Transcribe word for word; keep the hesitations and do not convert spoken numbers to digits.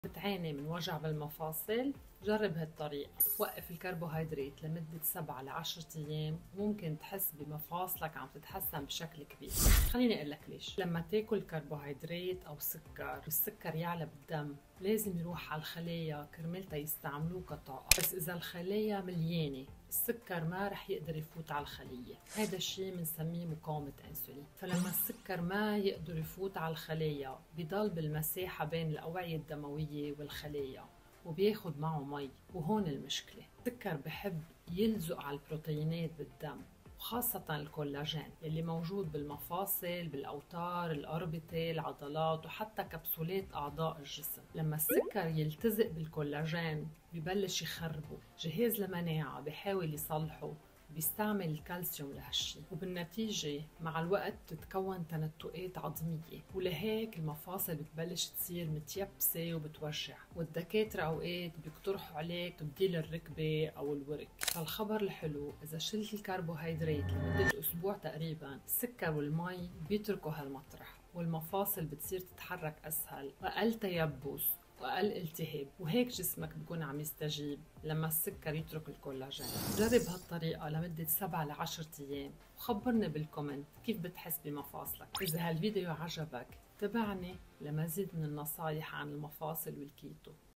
بتعاني من وجع بالمفاصل؟ جرب هالطريقة. وقف الكربوهيدرات لمدة سبعة لعشرة أيام وممكن تحس بمفاصلك عم تتحسن بشكل كبير. خليني أقول لك ليش. لما تاكل كربوهيدرات أو سكر والسكر يعلى بالدم لازم يروح على الخلايا كرمال يستعملوه كطاقة، بس إذا الخلايا مليانة السكر ما رح يقدر يفوت على الخلية. هذا الشيء بنسميه مقاومة أنسولين. فلما السكر ما يقدر يفوت على الخلايا بيضل بالمساحة بين الأوعية الدموية والخلايا وبياخد معه مي، وهون المشكلة. السكر بحب يلزق على البروتينات بالدم وخاصة الكولاجين اللي موجود بالمفاصل، بالأوتار، الأربطة، العضلات، وحتى كبسولات أعضاء الجسم. لما السكر يلتزق بالكولاجين ببلش يخربه، جهاز المناعة بحاول يصلحه، بيستعمل الكالسيوم لهالشي، وبالنتيجة مع الوقت تتكون تنتؤات عظمية، ولهيك المفاصل بتبلش تصير متيبسة وبتوجع، والدكاترة أوقات بيقترحوا عليك تبديل الركبة أو الورك. فالخبر الحلو، إذا شلت الكربوهيدرات لمدة أسبوع تقريبا، السكر والمي بيتركوا هالمطرح والمفاصل بتصير تتحرك أسهل وأقل تيبس وأقل التهاب، وهيك جسمك بيكون عم يستجيب لما السكر يترك الكولاجين. جرب هالطريقة لمدة سبعة لعشرة أيام وخبرني بالكومنت كيف بتحس بمفاصلك. إذا هالفيديو عجبك تابعني لمزيد من النصايح عن المفاصل والكيتو.